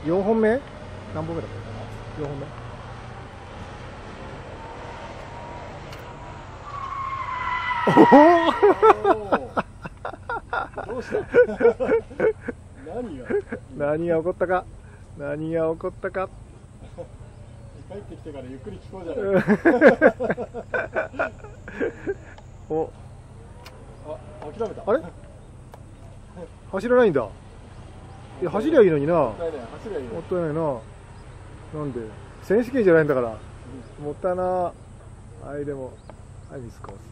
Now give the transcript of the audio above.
4本目何本目だった4本目。 どうした何が何が起こったか、何が起こったか。 帰ってきてからゆっくり聞こうじゃないか。 お、 諦めた。 あれ走らないんだ。いや走りゃいいのにな。 もったいない、走りゃいいよ。 もったいないな。なんで選手権じゃないんだから、もったいな。はい、でもはい、ミスコース。